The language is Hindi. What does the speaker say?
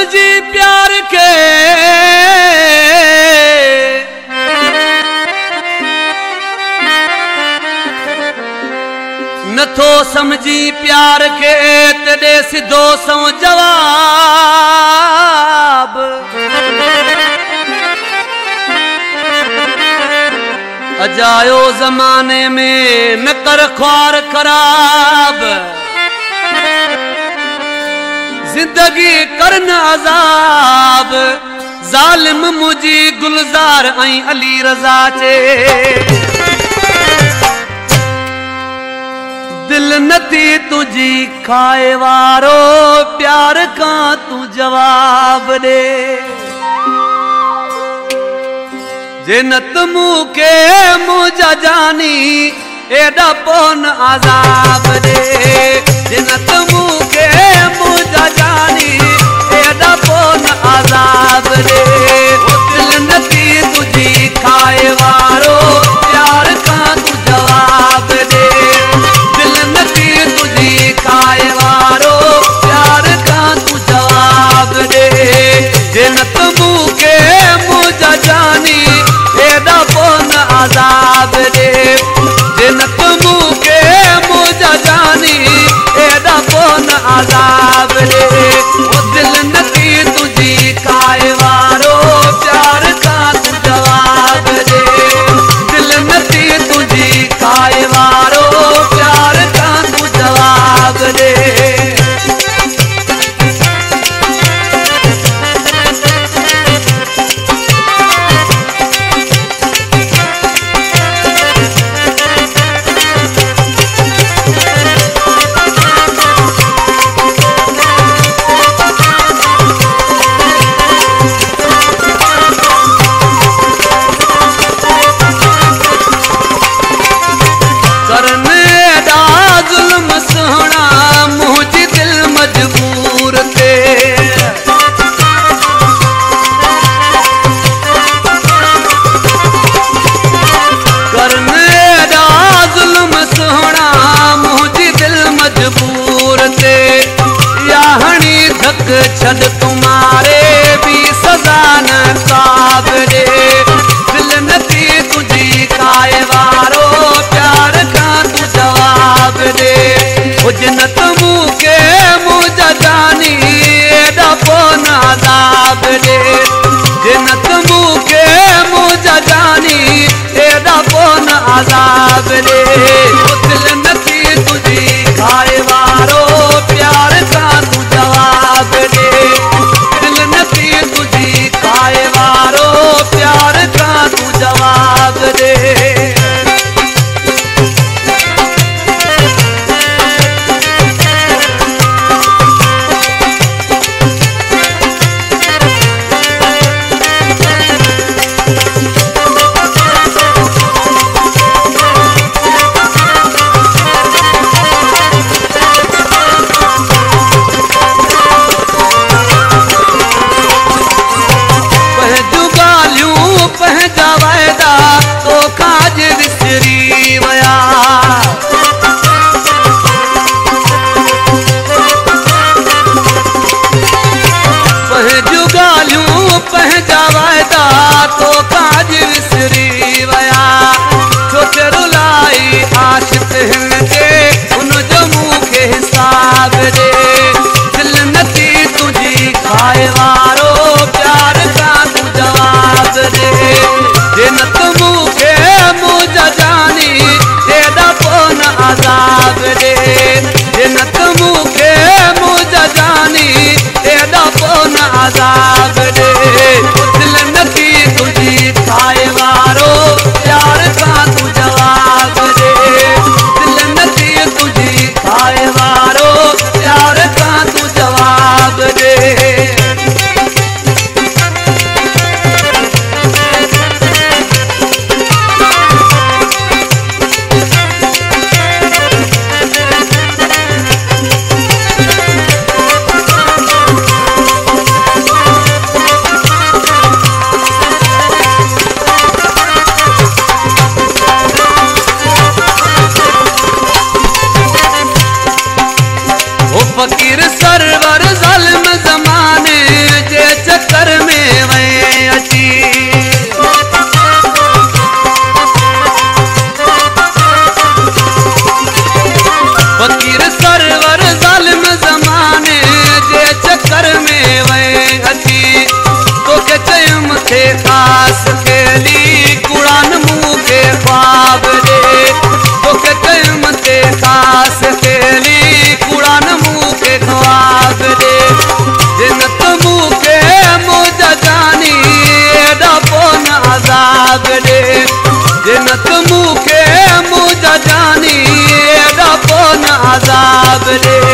समझी प्यार के नथो समझी प्यार के तेरे सिधो सौ जवाब अजायो जमाने में न कर ख्वार खराब जिंदगी करन अजाब जालिम मुझी गुलजार आई अली रजा चे दिल नथी तुझी खाए वारो प्यार का तू जवाब दे जिनत मुके मुझा जानी एडा पोन आजाब दे जिनत मुके मुझा जानी एडा पोन आजाब दे दिल नथी तुझी खाए वारो प्यार का तू जवाब दे दिल नथी तुझी खाए वारो प्यार का तू जवाब दे जिनत मुके मुझा जानी एडा पोन आजाब दे जिनत मुके मुझा जानी एडा पोन आजाब दे दिल नथी तुझी खाए वारो प्यार का तू जवाब दे दिल नथी तुझी खाए वारो प्यार का तू जवाब दे छद तुम्हारे भी सजा न काब दे दिल नथी तुझी खाए वारो प्यार का तू जवाब दे जिनत मुके मुझा जानी एडा पोन आजाब दे जिनत मुके मुझा जानी एडा पोन आजाब दे दिल नथी तुझी खाए वारो प्यार का तू जवाब दे दिल नथी तुझी खाए वारो प्यार का तू जवाब दे आजाब दे दिल नथी तुझी खाए वारो प्यार का तू जवाब दे दिल नथी तुझी खाए वारो प्यार का तू जवाब दे केली कुड़ान मुँह के खवाब रे जिन्नत मुँह के मुझ जानी डपोन आजाब रे जिन्नत मुँह के मुझ जानी डपोन आजाब रे